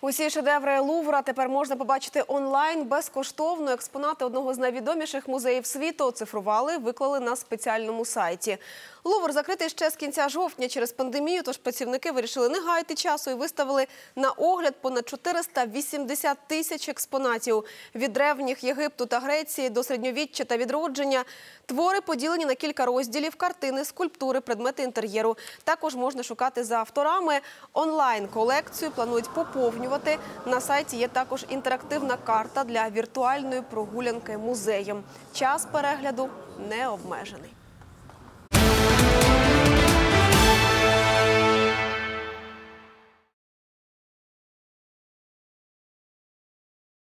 Усі шедеври Лувра тепер можна побачити онлайн безкоштовно. Експонати одного з найвідоміших музеїв світу оцифрували, виклали на спеціальному сайті. Лувр закритий ще з кінця жовтня через пандемію, тож працівники вирішили не гаяти часу і виставили на огляд понад 480 тисяч експонатів. Від древніх Єгипту та Греції до середньовіччя та відродження. Твори поділені на кілька розділів: картини, скульптури, предмети інтер'єру. Також можна шукати за авторами. Онлайн-колекцію планують поповнювати. На сайті є також інтерактивна карта для віртуальної прогулянки музеєм. Час перегляду не обмежений.